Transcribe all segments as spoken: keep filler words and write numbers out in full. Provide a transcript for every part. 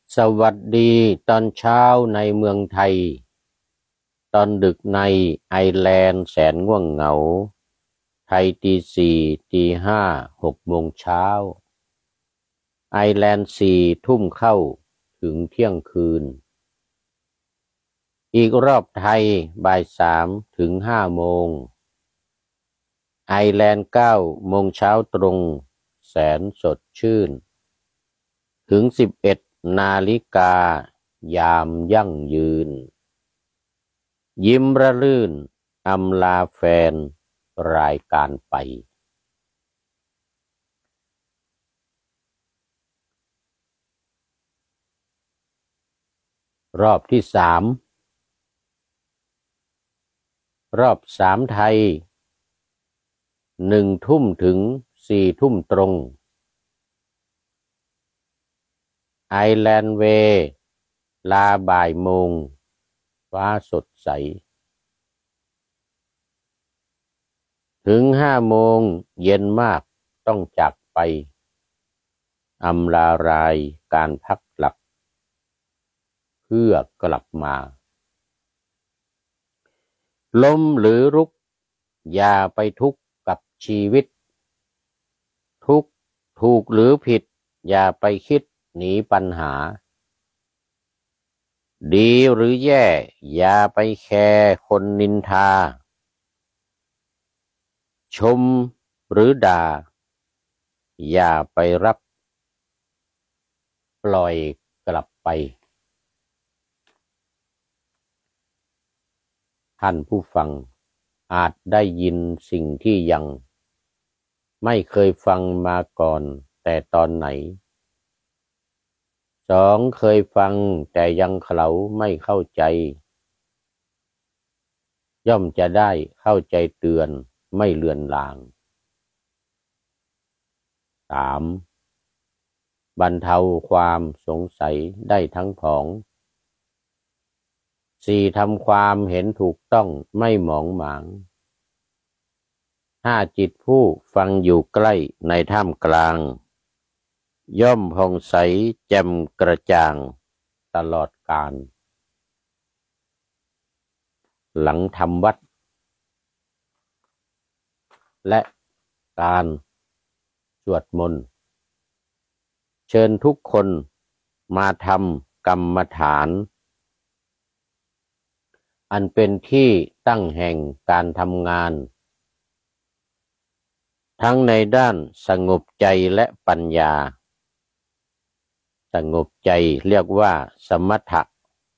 สวัสดีตอนเช้าในเมืองไทยตอนดึกในไอร์แลนด์แสนง่วงเหงาไทยตีสี่ตีห้าหกโมงเช้าไอร์แลนด์สี่ทุ่มเข้าถึงเที่ยงคืนอีกรอบไทยบ่ายสามถึงห้าโมงไอร์แลนด์เก้าโมงเช้าตรงแสนสดชื่นถึงสิบเอ็ดนาฬิกายามยั่งยืนยิ้มระลื่นอำลาแฟนรายการไปรอบที่สามรอบสามไทยหนึ่งทุ่มถึงสี่ทุ่มตรงไอร์แลนด์เวย์ลาบ่ายโมงฟ้าสดใสถึงห้าโมงเย็นมากต้องจากไปอำลารายการพักหลับเพื่อกลับมาล้มหรือรุกอย่าไปทุกข์กับชีวิตทุกข์ถูกหรือผิดอย่าไปคิดหนีปัญหาดีหรือแย่อย่าไปแคร์คนนินทาชมหรือด่าอย่าไปรับปล่อยกลับไปท่านผู้ฟังอาจได้ยินสิ่งที่ยังไม่เคยฟังมาก่อนแต่ตอนไหนสองเคยฟังแต่ยังเขาไม่เข้าใจย่อมจะได้เข้าใจเตือนไม่เลือนลางสามบรรเทาความสงสัยได้ทั้งผองสี่ทำความเห็นถูกต้องไม่หมองหมางห้าจิตผู้ฟังอยู่ใกล้ในท่ามกลางย่อมผ่องใสแจ่มกระจ่างตลอดกาลหลังทำวัดและการสวดมนต์เชิญทุกคนมาทำกรรมฐานอันเป็นที่ตั้งแห่งการทำงานทั้งในด้านสงบใจและปัญญาสงบใจเรียกว่าสมถะ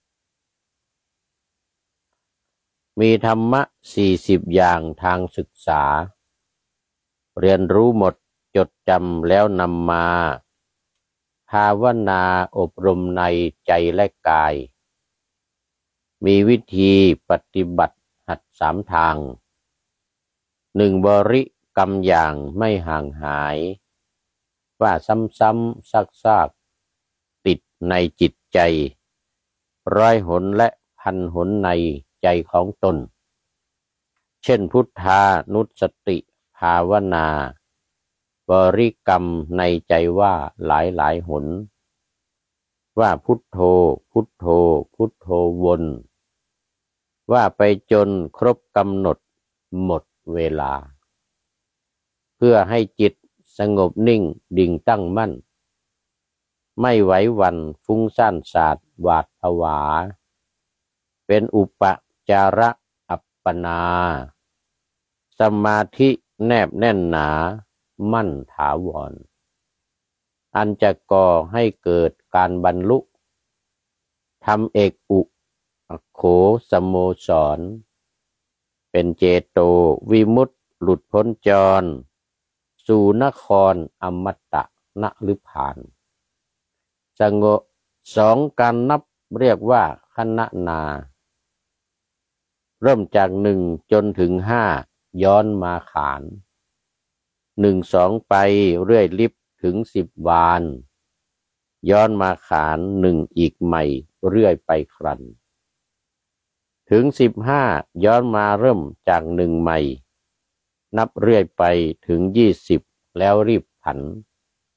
มีธรรมะสี่สิบอย่างทางศึกษาเรียนรู้หมดจดจำแล้วนำมาภาวนาอบรมในใจและกายมีวิธีปฏิบัติหัดสามทางหนึ่งบริกรรมอย่างไม่ห่างหายว่าซ้ำๆซากๆติดในจิตใจร้อยหนและพันหนในใจของตนเช่นพุทธานุสติภาวนาบริกรรมในใจว่าหลายหลายหนว่าพุทโธพุทโธพุทโธวนว่าไปจนครบกำหนดหมดเวลาเพื่อให้จิตสงบนิ่งดิ่งตั้งมั่นไม่ไหวหวั่นฟุ้งซ่านสาดหวาดผวาเป็นอุปจาระอัปปนาสมาธิแนบแน่นหนามั่นถาวรอันจะก่อให้เกิดการบรรลุทำเอกอุโขสโมสรเป็นเจโตวิมุตติหลุดพ้นจรสู่นครอมตะนฤพานสงบสองการนับเรียกว่าคณนาเริ่มจากหนึ่งจนถึงห้าย้อนมาขานหนึ่งสองไปเรื่อยลิบถึงสิบวานย้อนมาขานหนึ่งอีกใหม่เรื่อยไปครันถึงสิบห้าย้อนมาเริ่มจากหนึ่งใหม่นับเรื่อยไปถึงยี่สิบแล้วรีบผัน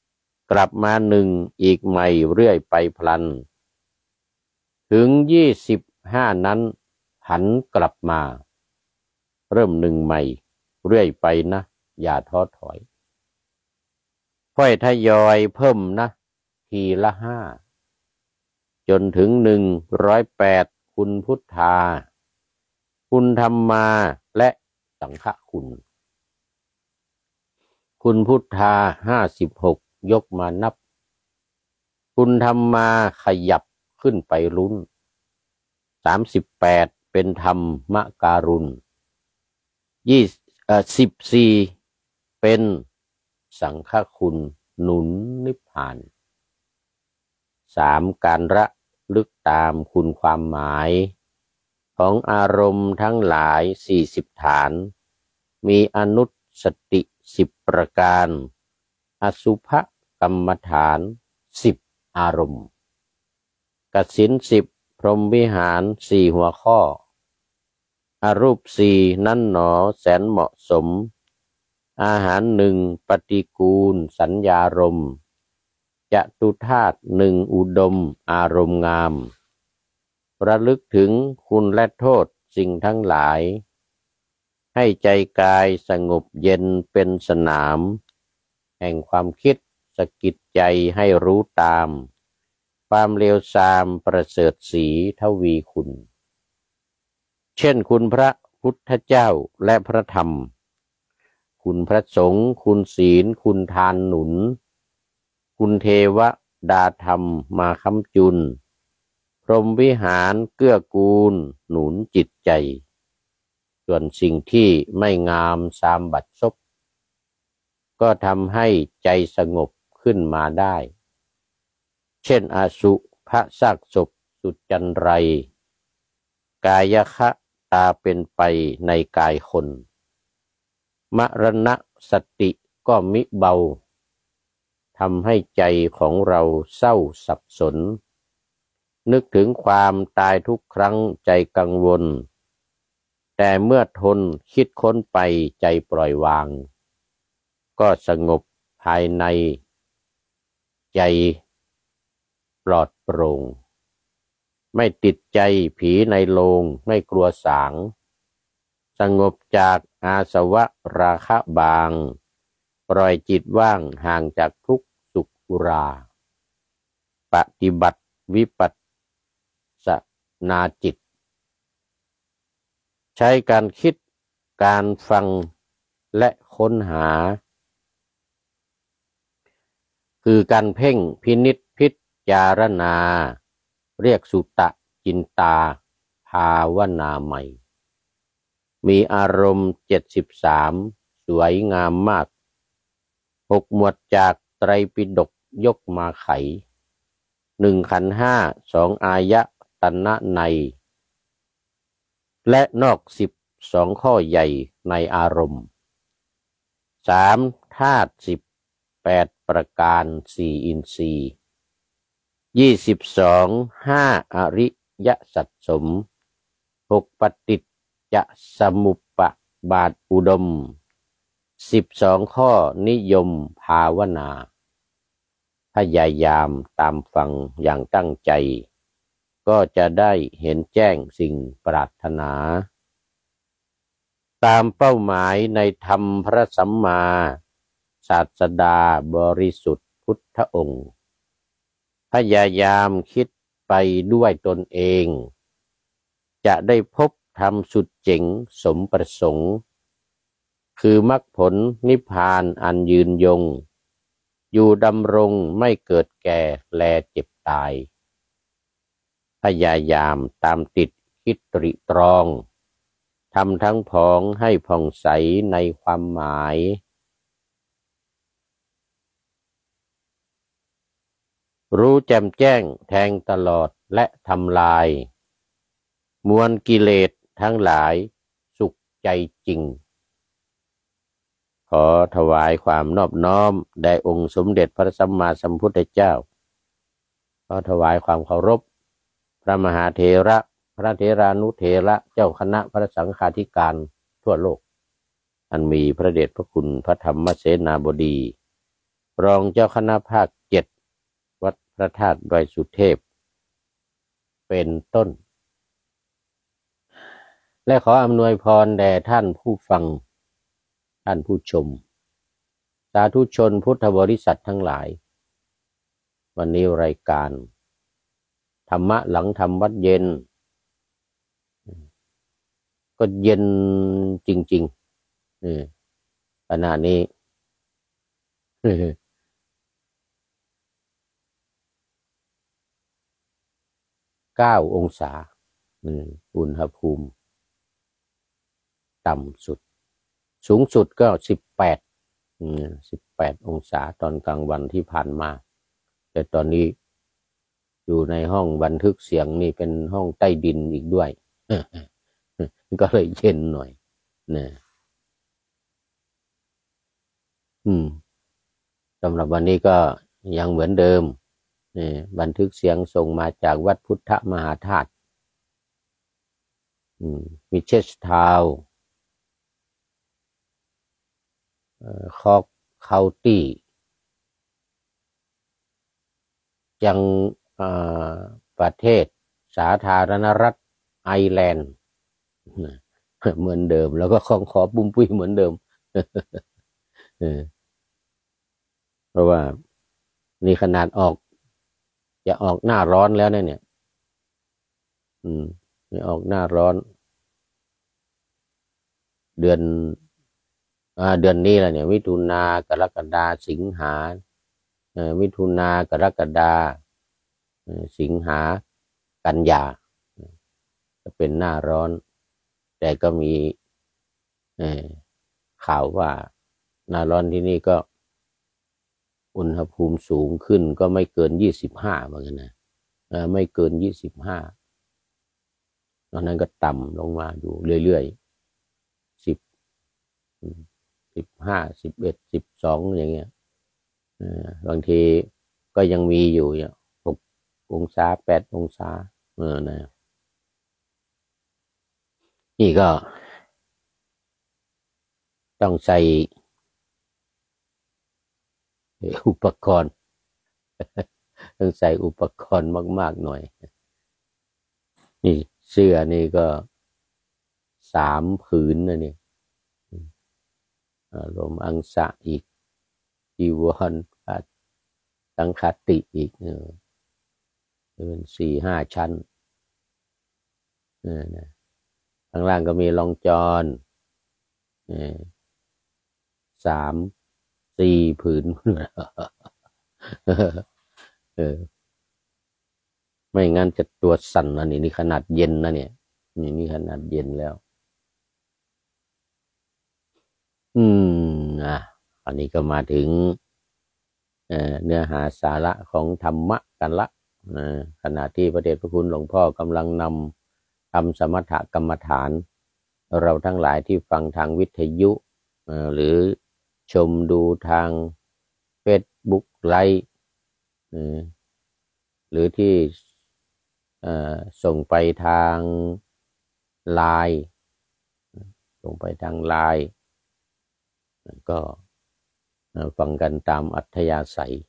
กลับมาหนึ่งอีกใหม่เรื่อยไปพลันถึงยี่สิบห้านั้นหันกลับมาเริ่มหนึ่งใหม่เรื่อยไปนะอย่าท้อถอยค่อยทยอยเพิ่มนะทีละห้าจนถึงหนึ่งร้อยแปดคุณพุทธาคุณธรรมาและสังฆคุณ คุณพุทธาห้าสิบหกยกมานับคุณธรรมาขยับขึ้นไปลุ้นสามสิบแปดเป็นธรรมการุณยี่สิบสี่เป็นสังฆคุณหนุนนิพพานสามการระลึกตามคุณความหมายของอารมณ์ทั้งหลายสี่สิบฐานมีอนุสติสิบประการอสุภกรรมฐานสิบอารมณ์กสิณสิบพรหมวิหารสี่หัวข้ออรูปสี่นั้นหนอแสนเหมาะสมอาหารหนึ่งปฏิกูลสัญญารมณ์จตุธาตุหนึ่งอุดมอารมณ์งามระลึกถึงคุณและโทษสิ่งทั้งหลายให้ใจกายสงบเย็นเป็นสนามแห่งความคิดสะกิดใจให้รู้ตามความเลวทรามประเสริฐศรีทวีคุณเช่นคุณพระพุทธเจ้าและพระธรรมคุณพระสงฆ์คุณศีลคุณทานหนุนคุณเทวดาธรรมมาค้ำจุนพรหมวิหารเกื้อกูลหนุนจิตใจส่วนสิ่งที่ไม่งามสามบัดซบก็ทำให้ใจสงบขึ้นมาได้เช่นอสุภซากศพสุจันไรกายคะตาเป็นไปในกายคนมรณะสติก็มิเบาทำให้ใจของเราเศร้าสับสนนึกถึงความตายทุกครั้งใจกังวลแต่เมื่อทนคิดค้นไปใจปล่อยวางก็สงบภายในใจปลอดโปร่งไม่ติดใจผีในโลงไม่กลัวสางสงบจากอาสวะราคะบางปล่อยจิตว่างห่างจากทุกข์สุขอุราปฏิบัติวิปัสสนาจิตใช้การคิดการฟังและค้นหาคือการเพ่งพินิจพิจารณาเรียกสุตะจินตาภาวนาใหม่มีอารมณ์เจ็ดสิบสามสวยงามมากหกหมวดจากไตรปิฎกยกมาไขหนึ่งขันธ์ห้าสองอายตนะในและนอกสิบสองข้อใหญ่ในอารมณ์สามธาตุสิบแปดประการสี่อินทรีย์ยี่สิบสองห้าอริยสัจสมหกปฏิจจสมุปบาทอุดมสิบสองข้อนิยมภาวนาพยายามตามฟังอย่างตั้งใจก็จะได้เห็นแจ้งสิ่งปรารถนาตามเป้าหมายในธรรมพระสัมมาศาสดาบริสุทธิ์พุทธองค์พยายามคิดไปด้วยตนเองจะได้พบธรรมสุดเจ๋งสมประสงค์คือมรรคผลนิพพานอันยืนยงอยู่ดำรงไม่เกิดแก่แลเจ็บตายพยายามตามติดคิดตริตรองทำทั้งผองให้ผ่องใสในความหมายรู้แจ่มแจ้งแทงตลอดและทำลายมวลกิเลสทั้งหลายสุขใจจริงขอถวายความนอบน้อมแด่องค์สมเด็จพระสัมมาสัมพุทธเจ้าขอถวายความเคารพพระมหาเถระพระเถรานุเถระเจ้าคณะพระสังฆาธิการทั่วโลกอันมีพระเดชพระคุณพระธรรมเสนาบดีรองเจ้าคณะภาควัดพระธาตุดอยสุเทพเป็นต้นและขออำนวยพรแด่ท่านผู้ฟังท่านผู้ชมสาธุชนพุทธบริษัททั้งหลายวันนี้รายการธรรมะหลังธรรมวัดเย็นก็เย็นจริงๆขณะนี้เก้าองศาอุณหภูมิต่ำสุดสูงสุดก็สิบแปดสิบแปดองศาตอนกลางวันที่ผ่านมาแต่ตอนนี้อยู่ในห้องบันทึกเสียงนี่เป็นห้องใต้ดินอีกด้วยก็เลยเย็นหน่อยนะอืมสำหรับวันนี้ก็ยังเหมือนเดิมนี่บันทึกเสียงส่งมาจากวัดพุทธมหาธาตุมิเชสทาวน์คอกเคาน์ตี้ยังประเทศสาธารณรัฐไอร์แลนด์เหมือนเดิมแล้วก็ของขอปุ้มปุ้ยเหมือนเดิมเพราะว่านี่ขนาดออกจะออกหน้าร้อนแล้วเนี่ยอืมนี่ออกหน้าร้อนเดือนอ่าเดือนนี้แหละเนี่ยมิถุนากรกฎาสิงหาเอ่อมิถุนากรกฎาสิงหากันยาจะเป็นหน้าร้อนแต่ก็มีข่าวว่าหน้าร้อนที่นี่ก็อุณหภูมิสูงขึ้นก็ไม่เกินยี่สิบห้าเหมือนกันนะไม่เกินยี่สิบห้าตอนนั้นก็ต่ำลงมาอยู่เรื่อยๆสิบสิบห้าสิบเอ็ดสิบสองอย่างเงี้ยบางทีก็ยังมีอยู่เนี่ยหกองศาแปดองศาเออนะนี่ก็ต้องใส่อุปกรณ์ต้องใส่อุปกรณ์มากๆหน่อยนี่เสื้อนี่ก็สามผืนนะนี่ลมอังสะอีกจีวรสังฆติอีกเออเป็นสี่ห้าชั้นเออนะข้างล่างก็มีรองจรเออสามสี่ผืนเออไม่งั้นจะตัวสั่นนะนี่นี่ขนาดเย็นนะเนี่ยนี่นี่ขนาดเย็นแล้วอืมอ่ะอันนี้ก็มาถึงเอ่อเนื้อหาสาระของธรรมะกันละนะขณะที่พระเดชพระคุณหลวงพ่อกำลังนำทำสมถกรรมฐานเราทั้งหลายที่ฟังทางวิทยุหรือชมดูทางเฟซบุ๊กไลฟ์หรือที่ส่งไปทางไลน์ส่งไปทางไลน์ก็ฟังกันตามอัธยาศัย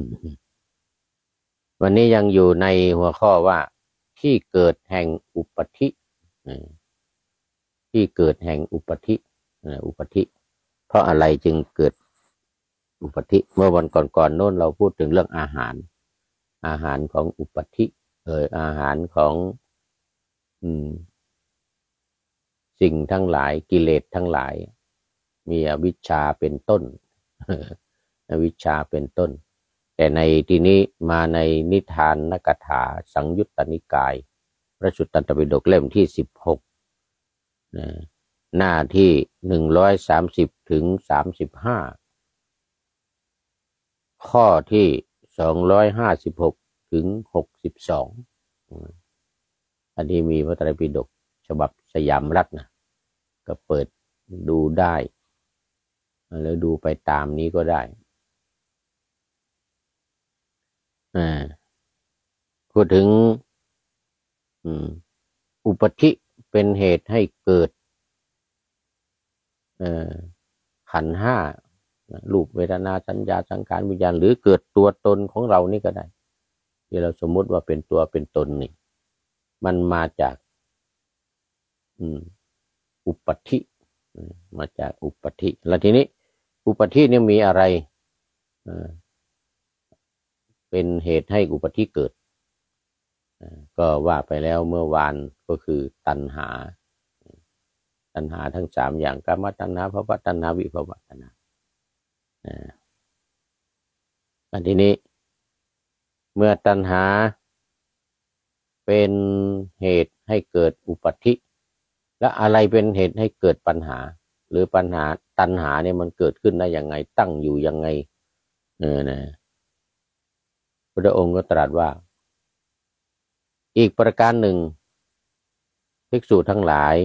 วันนี้ยังอยู่ในหัวข้อว่าที่เกิดแห่งอุปธิที่เกิดแห่งอุปธิอุปธิเพราะอะไรจึงเกิดอุปธิเมื่อวันก่อนๆโน้นเราพูดถึงเรื่องอาหารอาหารของอุปธิเอ่ยอาหารของอืมสิ่งทั้งหลายกิเลสทั้งหลายมีอวิชชาเป็นต้นอวิชชาเป็นต้นแต่ในที่นี้มาในนิทานนกถาสังยุตตนิกายพระสุตตันตปิฎกเล่มที่สิบหกหน้าที่หนึ่งร้อยสามสิบถึงสามสิบห้าข้อที่สองร้อยห้าสิบหกถึงหกสิบสองอันนี้มีพระไตรปิฎกฉบับสยามรัฐนะก็เปิดดูได้แล้วดูไปตามนี้ก็ได้อ่าพูดถึงอุปธิเป็นเหตุให้เกิดขันธ์ห้ารูปเวทนาสัญญาสังขารวิญญาณหรือเกิดตัวตนของเรานี่ก็ได้ที่เราสมมุติว่าเป็นตัวเป็นตนนี่มันมาจากอืมอุปธิมาจากอุปธิแล้วทีนี้อุปธินี่มีอะไรเป็นเหตุให้อุปธิเกิดก็ว่าไปแล้วเมื่อวานก็คือตัณหาตัณหาทั้งสามอย่างกามตัณหาภวตัณหาวิภวตัณหาอันทีนี้เมื่อตัณหาเป็นเหตุให้เกิดอุปธิและอะไรเป็นเหตุให้เกิดปัญหาหรือปัญหาตัณหาเนี่ยมันเกิดขึ้นได้ยังไงตั้งอยู่ยังไงเออนะพระองค์ก็ตรัสว่าอีกประการหนึ่งภิกษุทั้งหลาย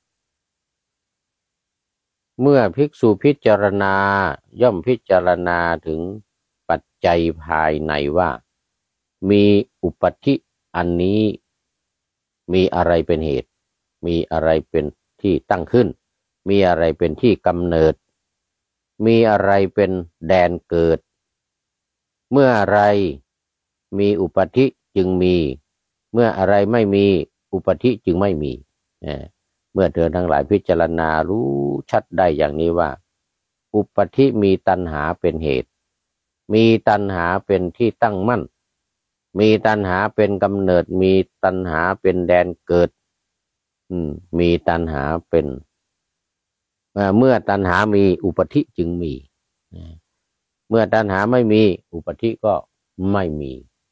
เมื่อภิกษุพิจารณาย่อมพิจารณาถึงปัจจัยภายในว่ามีอุปธิอันนี้มีอะไรเป็นเหตุมีอะไรเป็นที่ตั้งขึ้นมีอะไรเป็นที่กำเนิดมีอะไรเป็นแดนเกิดเมื่ออะไรมีอุปธิจึงมีเมื่ออะไรไม่มีอุปธิจึงไม่มีเมื่อเธอทั้งหลายพิจารณารู้ชัดได้อย่างนี้ว่าอุปธิมีตัณหาเป็นเหตุมีตัณหาเป็นที่ตั้งมั่นมีตัณหาเป็นกำเนิดมีตัณหาเป็นแดนเกิดมีตัณหาเป็นเมื่อตัณหามีอุปธิจึงมีเมื่อตัณหาไม่มีอุปธิก็ไม่มี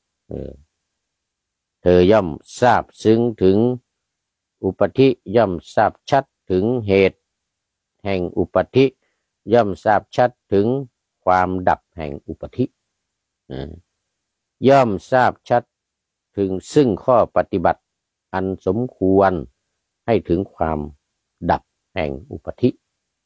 เธอย่อมทราบซึ้งถึงอุปธิย่อมทราบชัดถึงเหตุแห่งอุปธิย่อมทราบชัดถึงความดับแห่งอุปธิย่อมทราบชัดถึงซึ่งข้อปฏิบัติอันสมควรให้ถึงความดับแห่งอุปธิ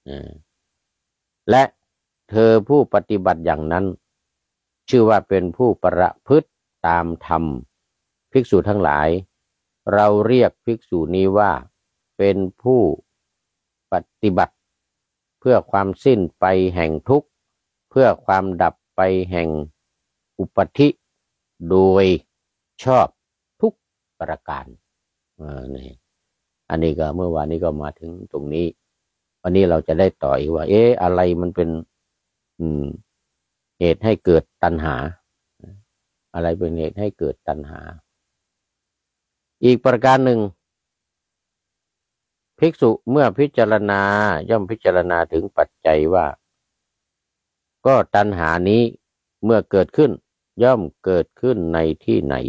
และเธอผู้ปฏิบัติอย่างนั้นชื่อว่าเป็นผู้ประพฤติตามธรรมภิกษุทั้งหลายเราเรียกภิกษุนี้ว่าเป็นผู้ปฏิบัติเพื่อความสิ้นไปแห่งทุกข์เพื่อความดับไปแห่งอุปธิโดยชอบทุกประการนี่อันนี้ก็เมื่อวานนี้ก็มาถึงตรงนี้วันนี้เราจะได้ต่ออีกว่าเอ๊ะอะไรมันเป็นอืมเหตุให้เกิดตัณหาอะไรเป็นเหตุให้เกิดตัณหาอีกประการหนึ่งภิกษุเมื่อพิจารณาย่อมพิจารณาถึงปัจจัยว่าก็ตัณหานี้เมื่อเกิดขึ้นย่อมเกิดขึ้นในที่ไหน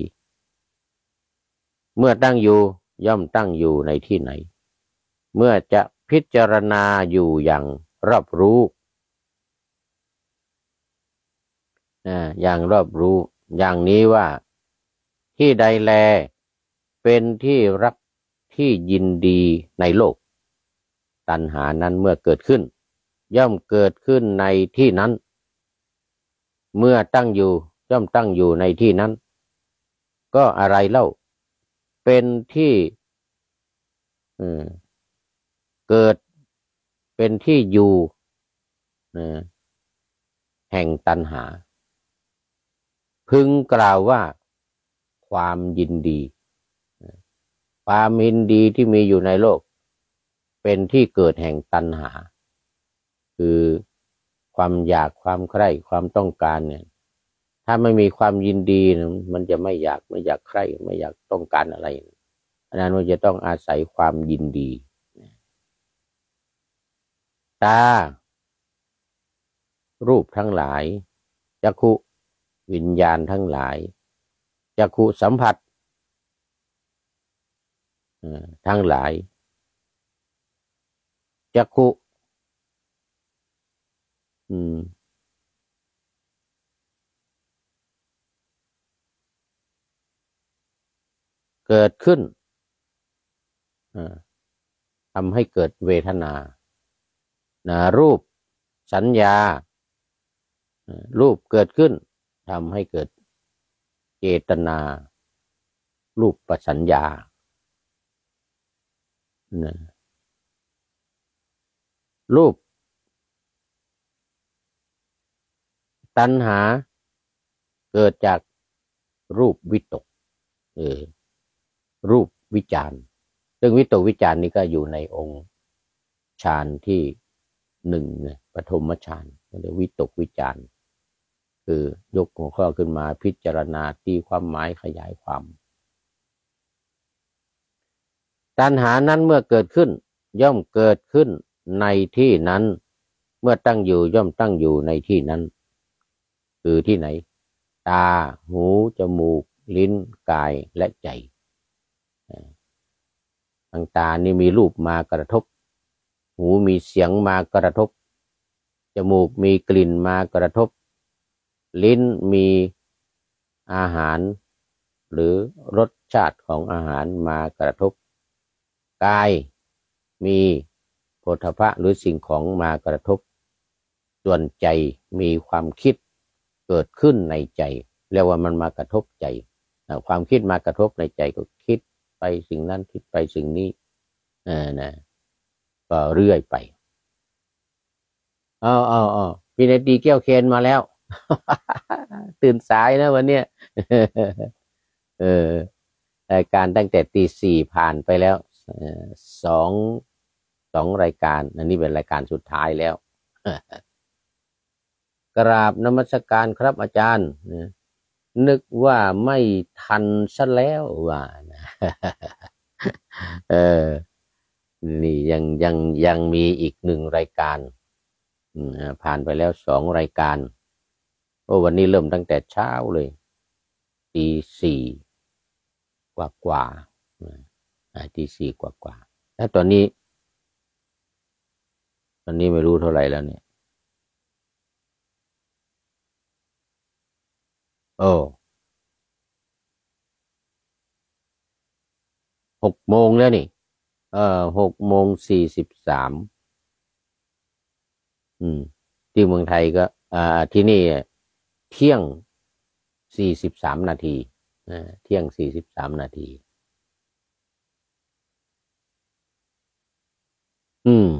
เมื่อตั้งอยู่ย่อมตั้งอยู่ในที่ไหนเมื่อจะพิจารณาอยู่อย่างรอบรู้อย่างรอบรู้อย่างนี้ว่าที่ใดแลเป็นที่รักที่ยินดีในโลกตัณหานั้นเมื่อเกิดขึ้นย่อมเกิดขึ้นในที่นั้นเมื่อตั้งอยู่ย่อมตั้งอยู่ในที่นั้นก็อะไรเล่าเป็นที่เกิดเป็นที่อยู่แห่งตัณหาพึงกล่าวว่าความยินดีความยินดีที่มีอยู่ในโลกเป็นที่เกิดแห่งตัณหาคือความอยากความใคร่ความต้องการเนี่ยถ้าไม่มีความยินดีมันจะไม่อยากไม่อยากใคร่ไม่อยากต้องการอะไรอันนั้นมันจะต้องอาศัยความยินดีตารูปทั้งหลายจักขุวิญญาณทั้งหลายจักขุสัมผัสทั้งหลายจักขุเกิดขึ้นทำให้เกิดเวทนานะรูปสัญญารูปเกิดขึ้นทำให้เกิดเจตนารูปปัสัญญานะรูปตัณหาเกิดจากรูปวิตกเออรูปวิจารณ์ซึ่งวิตกวิจารณ์นี้ก็อยู่ในองค์ฌานที่หนึ่งเนี่ยปฐมฌานเรียกวิตกวิจารณ์คือยกหัวข้อขึ้นมาพิจารณาตีความหมายขยายความตัณหานั้นเมื่อเกิดขึ้นย่อมเกิดขึ้นในที่นั้นเมื่อตั้งอยู่ย่อมตั้งอยู่ในที่นั้นคือที่ไหนตาหูจมูกลิ้นกายและใจทางตานี่มีรูปมากระทบหูมีเสียงมากระทบจมูกมีกลิ่นมากระทบลิ้นมีอาหารหรือรสชาติของอาหารมากระทบกายมีโผฏฐัพพะหรือสิ่งของมากระทบส่วนใจมีความคิดเกิดขึ้นในใจเรียกว่ามันมากระทบใจความคิดมากระทบในใจก็คิดไปสิ่งนั้นคิดไปสิ่งนี้เออนะก็เรื่อยไปอ๋ออ๋ออ๋อพี่เนตีแก้วเคนมาแล้ว ตื่นสายนะวันเนี้ย เออรายการตั้งแต่ตีสี่ผ่านไปแล้วสองสองรายการอันนี้เป็นรายการสุดท้ายแล้ว กราบนมัสการครับอาจารย์นึกว่าไม่ทันซะแล้วว่านะเออนี่ยังยังยังมีอีกหนึ่งรายการผ่านไปแล้วสองรายการโอ้วันนี้เริ่มตั้งแต่เช้าเลยตีสี่กว่ากว่าตีสี่กว่ากว่าแล้วตอนนี้ตอนนี้ไม่รู้เท่าไหร่แล้วเนี่ยโอ้หกโมงแล้วนี่เออหกโมงสี่สิบสามอืมที่เมืองไทยก็อ่าที่นี่เที่ยงสี่สิบสามนาทีอ่าเที่ยงสี่สิบสามนาทีอืม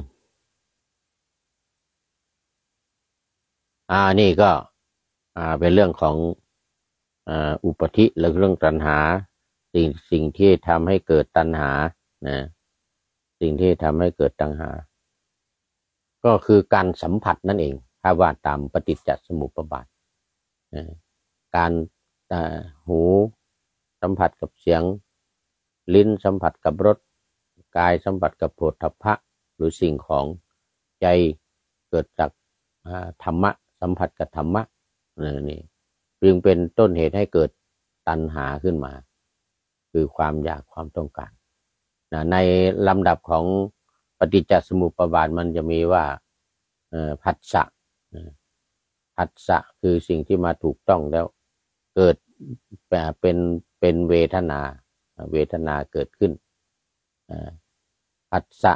อ่านี่ก็อ่าเป็นเรื่องของอ่าอุปธิและเรื่องตัณหาสิ่งสิ่งที่ทำให้เกิดตัณหานะสิ่งที่ทำให้เกิดตัณหาก็คือการสัมผัสนั่นเองถ้าว่าตามปฏิจจสมุปบาทนะการหูสัมผัสกับเสียงลิ้นสัมผัสกับรสกายสัมผัสกับโผฏฐัพพะหรือสิ่งของใจเกิดจากธรรมะสัมผัสกับธรรมะนี่จึงเป็นต้นเหตุให้เกิดตัณหาขึ้นมาคือความอยากความต้องการในลำดับของปฏิจจสมุปบาทมันจะมีว่าผัสสะผัสสะคือสิ่งที่มาถูกต้องแล้วเกิดเป็นเป็นเวทนาเวทนาเกิดขึ้นผัสสะ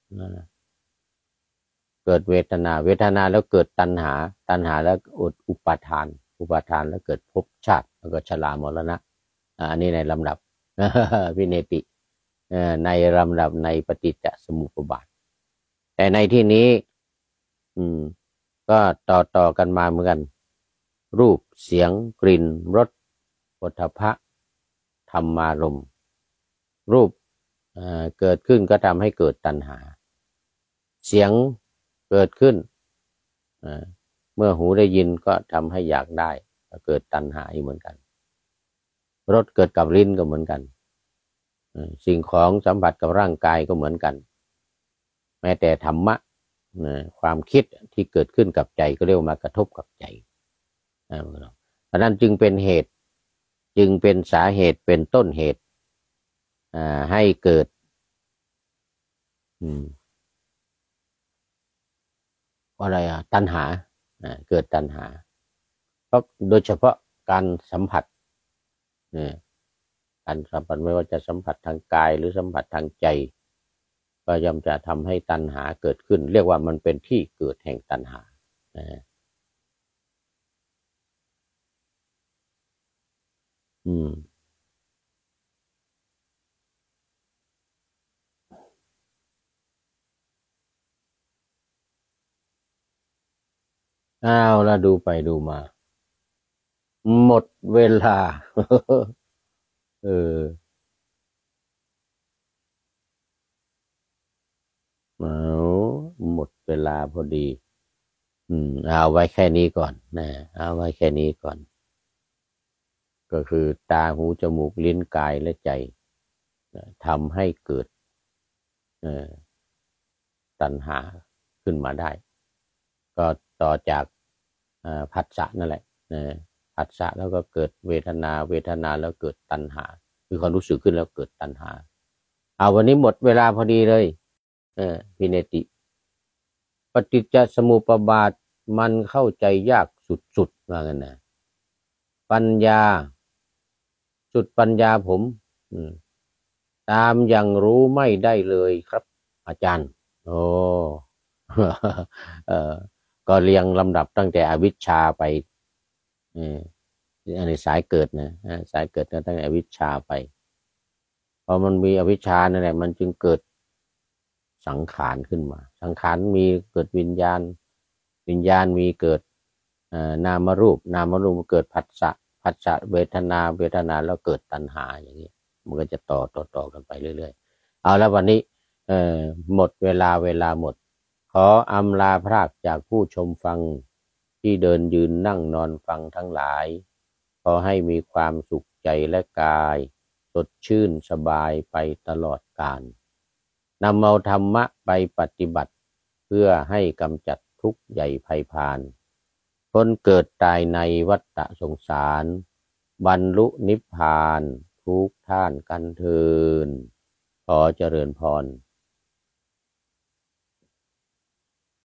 เกิดเวทนาเวทนาแล้วเกิดตัณหาตัณหาแล้วอุปาทานอุปาทานแล้วเกิดภพชาติแล้วก็ชรามรณะอันนี้ในลำดับวิเนติในลำดับในปฏิจจสมุปบาทแต่ในที่นี้อืมก็ต่อต่อกันมาเหมือนกันรูปเสียงกลิ่นรสโผฏฐัพพะธรรมารมณ์รูปเอ่อเกิดขึ้นก็ทำให้เกิดตัณหาเสียงเกิดขึ้นเมื่อหูได้ยินก็ทำให้อยากได้ก็เกิดตัณหาเหมือนกันรสเกิดกับลิ้นก็เหมือนกันสิ่งของสัมผัสกับร่างกายก็เหมือนกันแม้แต่ธรรมะความคิดที่เกิดขึ้นกับใจก็เรียกมากระทบกับใจเพราะนั้นจึงเป็นเหตุจึงเป็นสาเหตุเป็นต้นเหตุให้เกิดอะไรอ่ะตัณหาเกิดตัณหาเพราะโดยเฉพาะการสัมผัสการสัมผัสไม่ว่าจะสัมผัสทางกายหรือสัมผัสทางใจก็ย่อมจะทำให้ตัณหาเกิดขึ้นเรียกว่ามันเป็นที่เกิดแห่งตัณหาอืมอ้าวแล้วดูไปดูมาหมดเวลา เออเอาหมดเวลาพอดี อืมเอาไว้แค่นี้ก่อนนะเอาไว้แค่นี้ก่อน ก็คือตาหูจมูกลิ้นกายและใจทำให้เกิดตัณหาขึ้นมาได้ก็ต่อจากผัสสะนั่นแหละผัสสะแล้วก็เกิดเวทนาเวทนาแล้วเกิดตัณหาคือความรู้สึกขึ้นแล้วเกิดตัณหาเอาวันนี้หมดเวลาพอดีเลยเออพิเนติปฏิจจสมุปบาทมันเข้าใจยากสุดๆว่างั้นนะปัญญาสุดปัญญาผมตามยังรู้ไม่ได้เลยครับอาจารย์โอ้ เออก็เรียงลำดับตั้งแต่อวิชชาไปเอออันนี้สายเกิดนะสายเกิดตั้งแต่อวิชชาไปพอมันมีอวิชชานั่นแหละมันจึงเกิดสังขารขึ้นมาสังขารมีเกิดวิญญาณวิญญาณมีเกิดนามรูปนามรูปเกิดผัสสะผัสสะเวทนาเวทนาแล้วเกิดตัณหาอย่างนี้มันก็จะต่อต่อต่อกันไปเรื่อยๆเอาแล้ววันนี้เอ่อหมดเวลาเวลาหมดขออำลาพรากจากผู้ชมฟังที่เดินยืนนั่งนอนฟังทั้งหลายขอให้มีความสุขใจและกายสดชื่นสบายไปตลอดกาลนำเอาธรรมะไปปฏิบัติเพื่อให้กำจัดทุกข์ใหญ่ภัยพานพ้นเกิดตายในวัฏสงสารบรรลุนิพพานทุกท่านกันเทินขอเจริญพร